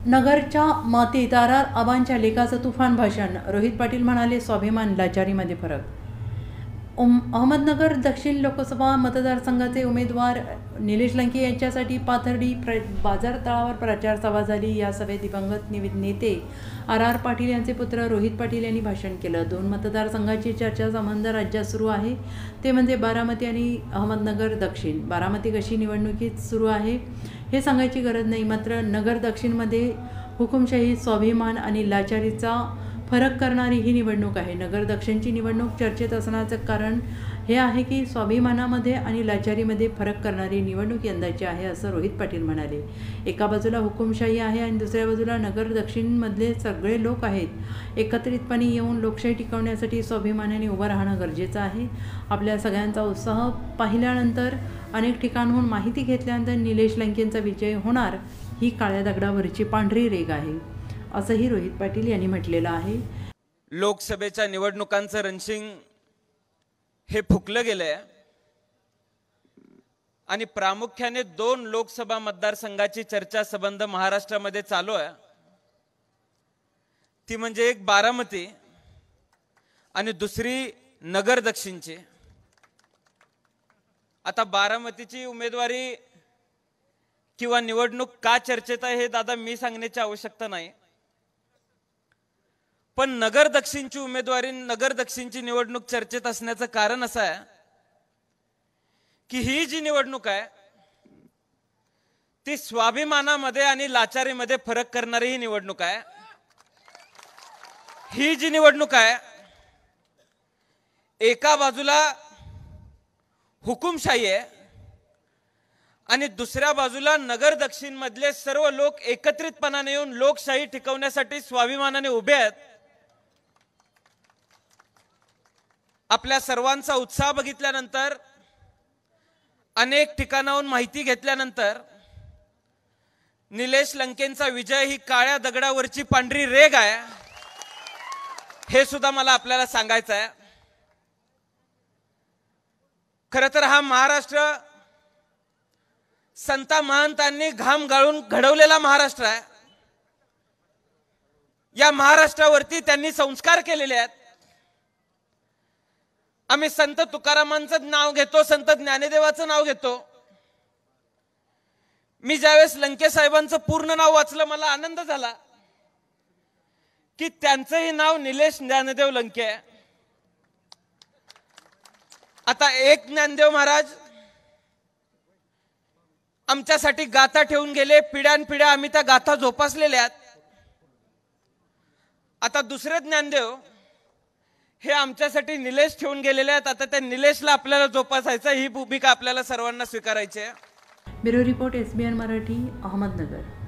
नगरच्या मातीत आबांच्या लेखाचं तुफान भाषण. रोहित पाटील म्हणाले, स्वाभिमान लाचारीमध्ये फरक. अहमदनगर दक्षिण लोकसभा मतदारसंघाचे उमेदवार निलेश लंके यांच्यासाठी पाथर्डी बाजार तळावर प्रचार सभा झाली. या सभेत दिवंगत नेते आर पाटील यांचे पुत्र रोहित पाटील यांनी भाषण केलं. दोन मतदारसंघाची चर्चा संबंध राज्यात सुरू आहे, ते म्हणजे बारामती आणि अहमदनगर दक्षिण. बारामती कशी निवडणुकीत सुरू आहे हे सांगायची गरज नाही, मात्र नगर दक्षिणमध्ये हुकुमशाही, स्वाभिमान आणि लाचारीचा फरक करणारी ही निवडणूक आहे. नगर दक्षिणची निवडणूक चर्चेत असण्याचं कारण हे आहे की स्वाभिमानामध्ये आणि लाचारीमध्ये फरक करणारी निवडणूक यंदाची आहे, असं रोहित पाटील म्हणाले. एका बाजूला हुकुमशाही आहे आणि दुसऱ्या बाजूला नगर दक्षिणमधले सगळे लोक आहेत. एकत्रितपणे येऊन लोकशाही टिकवण्यासाठी स्वाभिमानाने उभं राहणं गरजेचं आहे. आपल्या सगळ्यांचा उत्साह पाहिल्यानंतर, अनेक ठिकाणहून माहिती घेतल्यानंतर निलेश लंकेंचा विजय होणार ही काळ्या दगडावरची पांढरी रेघ आहे, असंही रोहित पाटील यांनी म्हटलेलं आहे. लोकसभेच्या निवडणुकांचं रणशिंग हे फुकलं गेलंय आणि प्रामुख्याने दोन लोकसभा मतदारसंघाची चर्चा संबंध महाराष्ट्रामध्ये चालू आहे. ती म्हणजे एक बारामती आणि दुसरी नगर दक्षिणची. आता बारामतीची उमेदवारी किंवा निवडणूक का चर्चेत आहे हे दादा मी सांगण्याची आवश्यकता नाही, पण नगर दक्षिणची उमेदवारी, नगर दक्षिणची निवडणूक चर्चेत असण्याचं कारण असं आहे की ही जी निवडणूक आहे ती स्वाभिमानामध्ये आणि लाचारीमध्ये फरक करणारी ही निवडणूक आहे. ही जी निवडणूक आहे, एका बाजूला हुकुमशाही आहे आणि दुसऱ्या बाजूला नगर दक्षिण मधले सर्व लोक एकत्रितपणाने येऊन लोकशाही टिकवण्यासाठी स्वाभिमानाने उभे आहेत. आपल्या सर्वांचा उत्साह बघितल्यानंतर, अनेक ठिकाणाहून माहिती घेतल्यानंतर निलेश लंकेंचा विजय ही काळ्या दगडावरची पांढरी रेघ आहे हे सुद्धा मला आपल्याला सांगायचं आहे. खरं तर हा महाराष्ट्र संता महंतांनी घाम गाळून घडवलेला महाराष्ट्र आहे. या महाराष्ट्रावरती त्यांनी संस्कार केलेले आहेत. आम्ही संत तुकारामांचं नाव घेतो, संत ज्ञानदेवाचं नाव घेतो. मी ज्यावेळेस लंके साहेबांचं पूर्ण नाव वाचलं, मला आनंद झाला की त्यांचंही नाव निलेश ज्ञानदेव लंके आहे. आता एक ज्ञानदेव महाराज आमच्यासाठी गाथा ठेवून गेले, पिढ्यानपिढ्या आम्ही त्या गाथा जोपासलेल्या आहेत. आता दुसरे ज्ञानदेव हे आमच्यासाठी निलेश ठेवून गेलेले आहेत. आता त्या निलेशला आपल्याला जोपासायचं, ही भूमिका आपल्याला सर्वांना स्वीकारायची आहे. Bureau report, SBN Marathi, Ahmednagar.